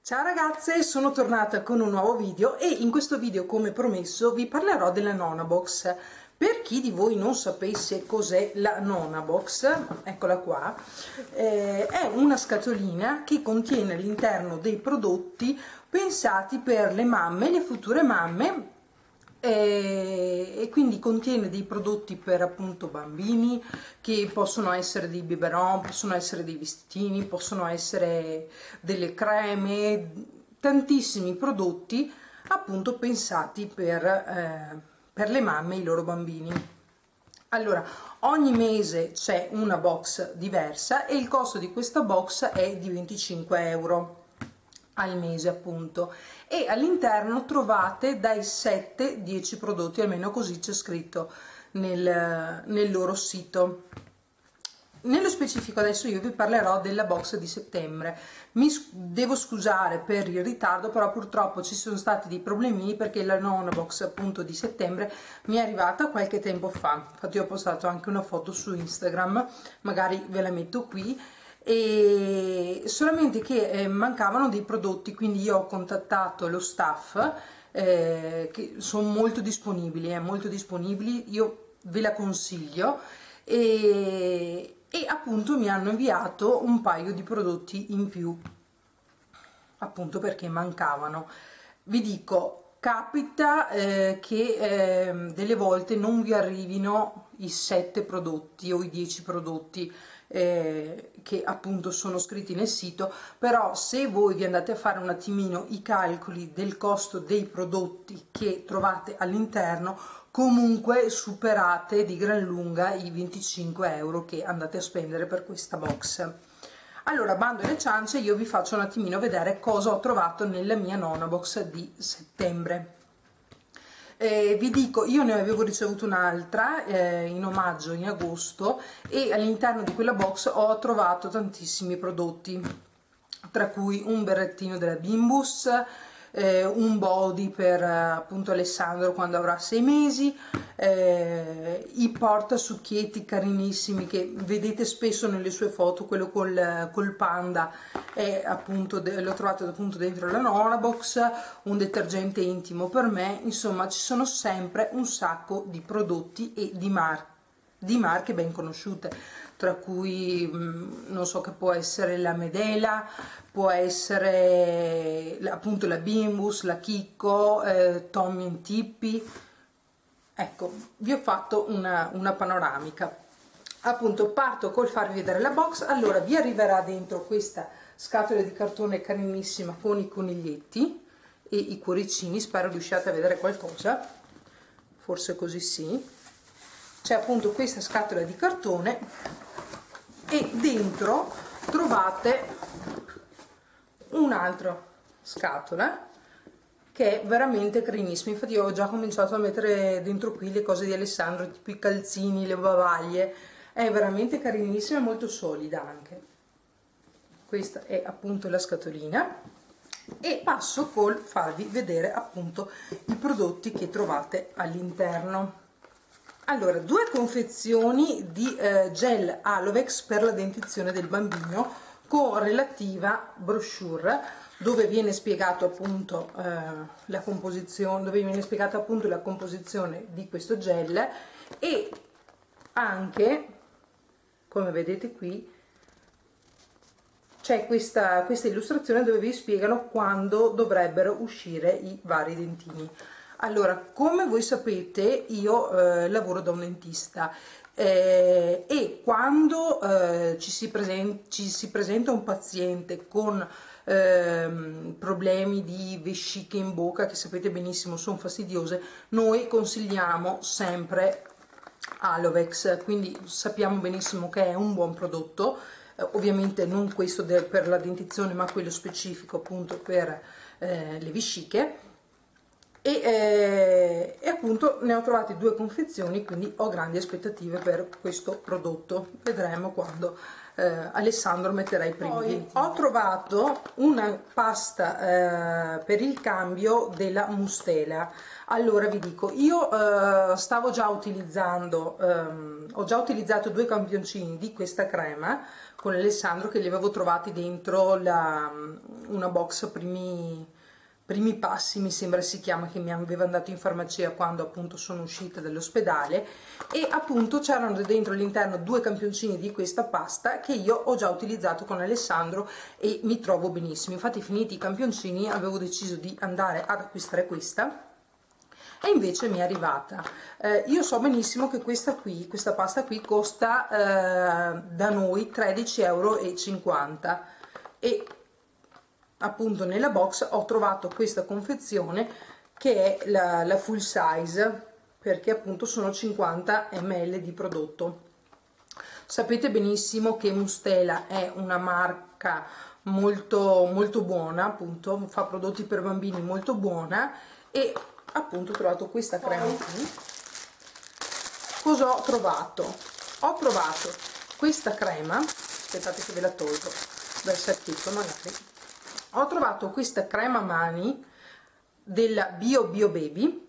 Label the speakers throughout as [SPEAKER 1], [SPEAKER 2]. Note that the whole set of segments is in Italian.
[SPEAKER 1] Ciao ragazze, sono tornata con un nuovo video e in questo video, come promesso, vi parlerò della Nonabox. Per chi di voi non sapesse cos'è la Nonabox, eccola qua, è una scatolina che contiene all'interno dei prodotti pensati per le mamme, le future mamme, e quindi contiene dei prodotti per appunto bambini, che possono essere dei biberon, possono essere dei vestitini, possono essere delle creme, tantissimi prodotti appunto pensati per le mamme e i loro bambini. Allora, ogni mese c'è una box diversa e il costo di questa box è di 25 euro al mese appunto, e all'interno trovate dai 7-10 prodotti, almeno così c'è scritto nel loro sito. Nello specifico adesso io vi parlerò della box di settembre. Devo scusare per il ritardo, però purtroppo ci sono stati dei problemini perché la Nonabox appunto di settembre mi è arrivata qualche tempo fa. Infatti ho postato anche una foto su Instagram, magari ve la metto qui, e solamente che mancavano dei prodotti, quindi io ho contattato lo staff che sono molto disponibili, io ve la consiglio, e appunto mi hanno inviato un paio di prodotti in più appunto perché mancavano. Vi dico, capita che delle volte non vi arrivino i 7 prodotti o i 10 prodotti che appunto sono scritti nel sito, però se voi vi andate a fare un attimino i calcoli del costo dei prodotti che trovate all'interno, comunque superate di gran lunga i 25 euro che andate a spendere per questa box. Allora, bando alle ciance, io vi faccio un attimino vedere cosa ho trovato nella mia Nonabox di settembre. Vi dico, io ne avevo ricevuto un'altra in omaggio in agosto, e all'interno di quella box ho trovato tantissimi prodotti, tra cui un berrettino della Bimbus, un body per appunto Alessandro quando avrà 6 mesi, i portasucchietti carinissimi che vedete spesso nelle sue foto, quello col panda è appunto l'ho trovato appunto dentro la Nonabox, un detergente intimo per me. Insomma, ci sono sempre un sacco di prodotti e di marche ben conosciute, tra cui non so, che può essere la Medela, può essere appunto la Bimbus, la Chicco, Tommy & Tippy. Ecco, vi ho fatto una panoramica. Appunto, parto col farvi vedere la box. Allora, vi arriverà dentro questa scatola di cartone carinissima con i coniglietti e i cuoricini, spero riusciate a vedere qualcosa, forse così sì. C'è appunto questa scatola di cartone e dentro trovate un'altra scatola che è veramente carinissima. Infatti io ho già cominciato a mettere dentro qui le cose di Alessandro, tipo i calzini, le bavaglie. È veramente carinissima e molto solida anche. Questa è appunto la scatolina, e passo col farvi vedere appunto i prodotti che trovate all'interno. Allora, 2 confezioni di gel Alovex per la dentizione del bambino con relativa brochure, dove viene spiegato appunto la composizione, di questo gel, e anche, come vedete qui, c'è questa illustrazione dove vi spiegano quando dovrebbero uscire i vari dentini. Allora, come voi sapete, io lavoro da un dentista, e quando ci si presenta un paziente con problemi di vesciche in bocca, che sapete benissimo sono fastidiose, noi consigliamo sempre Alovex, quindi sappiamo benissimo che è un buon prodotto, ovviamente non questo per la dentizione, ma quello specifico appunto per le vesciche, e appunto ne ho trovate 2 confezioni, quindi ho grandi aspettative per questo prodotto. Vedremo quando Alessandro metterà i primi dentini. Ho trovato una pasta per il cambio della Mustela. Allora vi dico, io stavo già utilizzando, ho già utilizzato 2 campioncini di questa crema con Alessandro, che li avevo trovati dentro una box primi passi, mi sembra si chiama, che mi aveva dato in farmacia quando appunto sono uscita dall'ospedale, e appunto c'erano dentro all'interno 2 campioncini di questa pasta che io ho già utilizzato con Alessandro e mi trovo benissimo. Infatti, finiti i campioncini, avevo deciso di andare ad acquistare questa e invece mi è arrivata. Io so benissimo che questa pasta qui costa da noi 13,50 € e appunto nella box ho trovato questa confezione che è la full size, perché appunto sono 50 ml di prodotto. Sapete benissimo che Mustela è una marca molto molto buona, appunto fa prodotti per bambini molto buona, e appunto ho trovato questa crema qui. Cosa ho trovato? Ho trovato questa crema, aspettate che ve la tolgo dal sacchetto magari. Ho trovato questa crema mani della Bio Baby,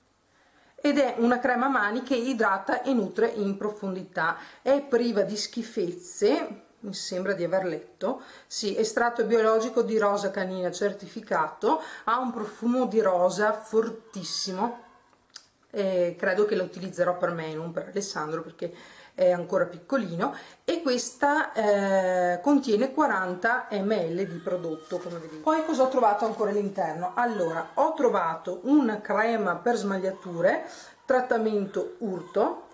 [SPEAKER 1] ed è una crema mani che idrata e nutre in profondità, è priva di schifezze, mi sembra di aver letto, sì, estratto biologico di rosa canina certificato, ha un profumo di rosa fortissimo, credo che la utilizzerò per me, non per Alessandro perché è ancora piccolino, e questa contiene 40 ml di prodotto, come vedete. Poi cosa ho trovato ancora all'interno? Allora, ho trovato una crema per smagliature, trattamento urto.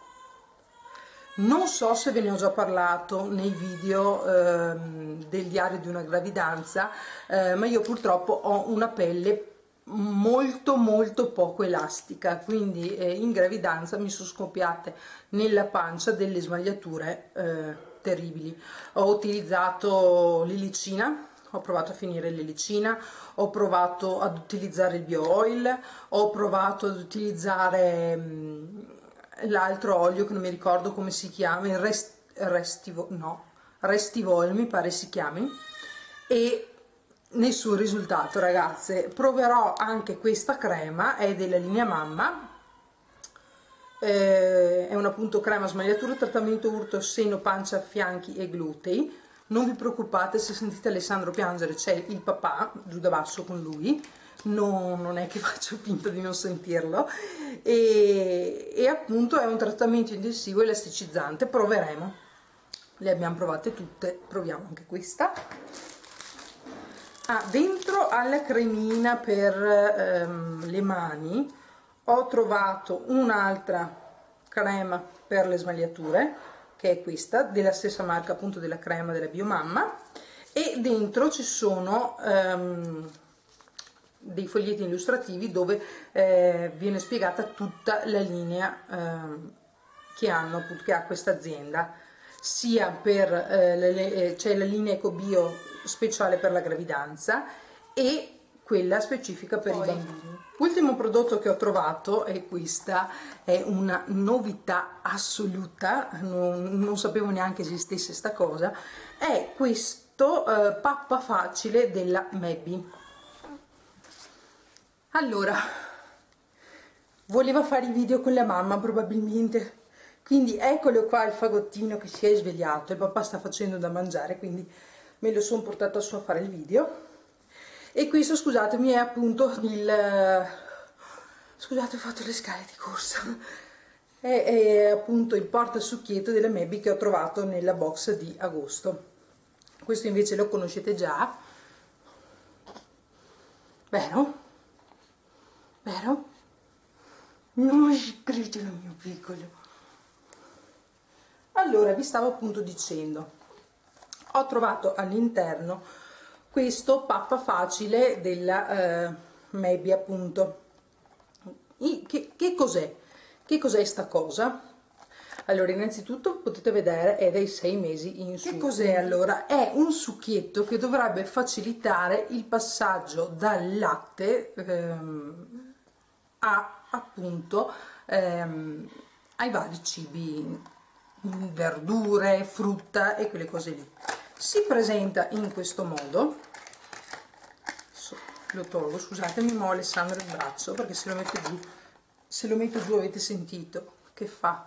[SPEAKER 1] Non so se ve ne ho già parlato nei video del diario di una gravidanza, ma io purtroppo ho una pelle molto poco elastica, quindi in gravidanza mi sono scoppiate nella pancia delle smagliature terribili. Ho utilizzato l'elicina, ho provato a finire l'elicina, ho provato ad utilizzare il bio oil, ho provato ad utilizzare l'altro olio che non mi ricordo come si chiama, il Restivol mi pare si chiami, e nessun risultato, ragazze. Proverò anche questa crema, è della linea Mamma, è una appunto crema smagliatura, trattamento urto, seno, pancia, fianchi e glutei. Non vi preoccupate se sentite Alessandro piangere, c'è il papà giù da basso con lui, non è che faccio finta di non sentirlo, e appunto è un trattamento intensivo elasticizzante. Proveremo, le abbiamo provate tutte, proviamo anche questa. Dentro alla cremina per le mani ho trovato un'altra crema per le smagliature, che è questa, della stessa marca appunto della crema della Biomamma, e dentro ci sono dei foglietti illustrativi dove viene spiegata tutta la linea che ha questa azienda, sia per c'è la linea EcoBio speciale per la gravidanza e quella specifica per i bambini. L'ultimo prodotto che ho trovato, e questa è una novità assoluta, non sapevo neanche esistesse sta cosa, è questo pappa facile della Mebby. Allora, voleva fare i video con la mamma probabilmente, quindi eccolo qua il fagottino che si è svegliato, il papà sta facendo da mangiare, quindi me lo sono portato su a fare il video. E questo, scusatemi, è appunto scusate, ho fatto le scale di corsa, è appunto il portasucchietto della Mebby che ho trovato nella box di agosto. Questo invece lo conoscete già, vero? Vero? Non ci credo, mio piccolo. Allora, vi stavo appunto dicendo, ho trovato all'interno questo pappa facile della Mebby appunto. Che cos'è? Che cos'è sta cosa? Allora, innanzitutto potete vedere è dai 6 mesi in su. Che cos'è allora? È un succhietto che dovrebbe facilitare il passaggio dal latte appunto ai vari cibi, verdure, frutta e quelle cose lì. Si presenta in questo modo, lo tolgo, scusatemi, ma ho Alessandro il braccio, perché se lo metto giù avete sentito che fa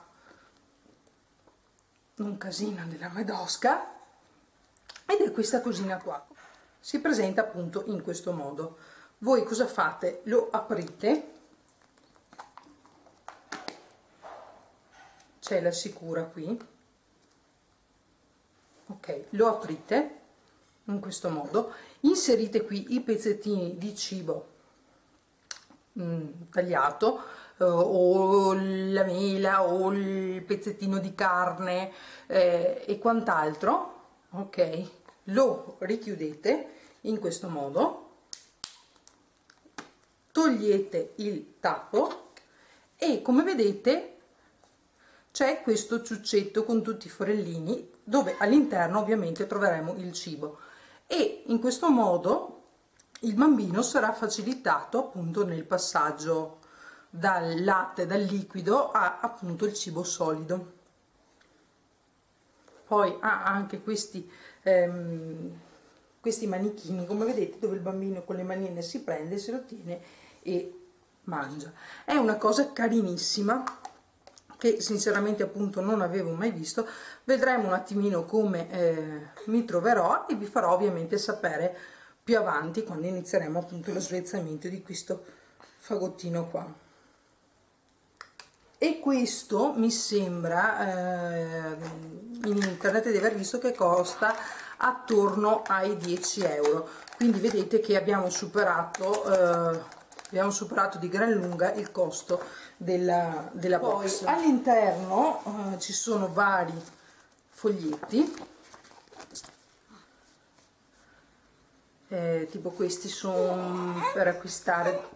[SPEAKER 1] un casino della Madosca. Ed è questa cosina qua, si presenta appunto in questo modo. Voi cosa fate? Lo aprite, c'è la sicura qui, ok, lo aprite in questo modo, inserite qui i pezzettini di cibo tagliato, o la mela o il pezzettino di carne e quant'altro, ok, lo richiudete in questo modo, togliete il tappo e come vedete c'è questo ciuccetto con tutti i forellini, dove all'interno ovviamente troveremo il cibo, e in questo modo il bambino sarà facilitato appunto nel passaggio dal latte, dal liquido a appunto il cibo solido. Poi ha anche questi manichini, come vedete, dove il bambino con le manine si prende, se lo tiene e mangia. È una cosa carinissima che sinceramente appunto non avevo mai visto. Vedremo un attimino come mi troverò e vi farò ovviamente sapere più avanti, quando inizieremo appunto lo svezzamento di questo fagottino qua. E questo mi sembra in internet di aver visto che costa attorno ai 10 euro, quindi vedete che abbiamo superato di gran lunga il costo della box. All'interno ci sono vari foglietti, tipo questi sono per acquistare.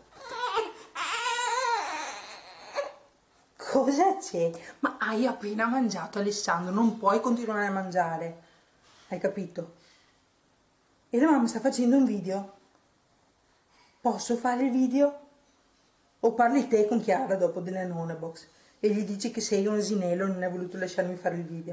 [SPEAKER 1] Cosa c'è? Ma hai appena mangiato, Alessandro, non puoi continuare a mangiare, hai capito? E la mamma sta facendo un video. Posso fare il video? O parli te con Chiara dopo della nonna box e gli dici che sei un asinello e non hai voluto lasciarmi fare il video?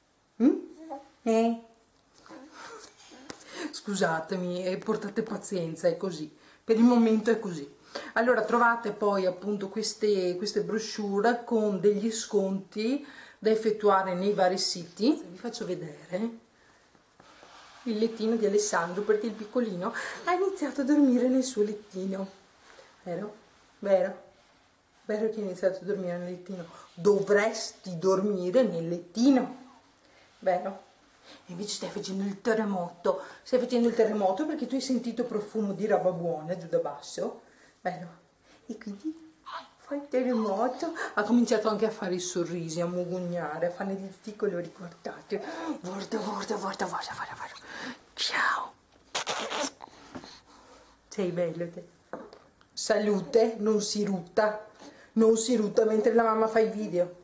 [SPEAKER 1] Scusatemi, portate pazienza, è così, per il momento è così. Allora trovate poi appunto queste brochure con degli sconti da effettuare nei vari siti. Vi faccio vedere il lettino di Alessandro, perché il piccolino ha iniziato a dormire nel suo lettino, vero? Vero? Vero che hai iniziato a dormire nel lettino? Dovresti dormire nel lettino, vero? E invece stai facendo il terremoto perché tu hai sentito profumo di roba buona giù da basso, vero? E quindi fai il terremoto. Ha cominciato anche a fare i sorrisi, a mugugnare, a fare di tutti i colori, guardate, guarda, ciao, sei bello te. Salute, non si rutta mentre la mamma fa i video,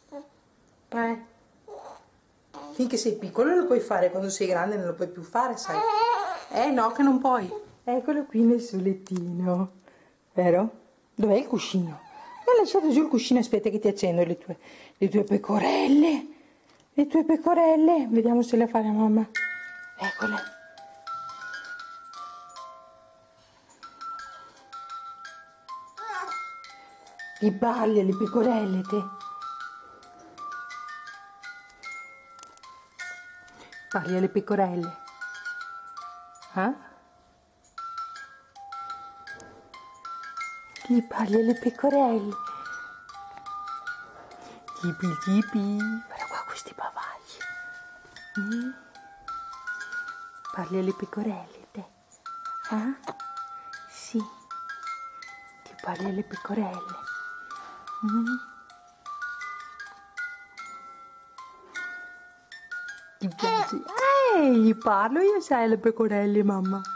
[SPEAKER 1] finché sei piccolo lo puoi fare, quando sei grande non lo puoi più fare, sai? No, che non puoi. Eccolo qui nel suo lettino, vero? Dov'è il cuscino? Mi hai lasciato giù il cuscino, aspetta che ti accendo le tue pecorelle. Le tue pecorelle, vediamo se le fa la mamma. Eccole. Gli parli alle pecorelle te? Parli alle pecorelle? Gli parli alle pecorelle? Tipi. Guarda qua questi bavagli. Parli alle pecorelle te? Sì. Ti parli alle pecorelle? Ti piace? Gli parlo io, sai, alle pecorelle, mamma.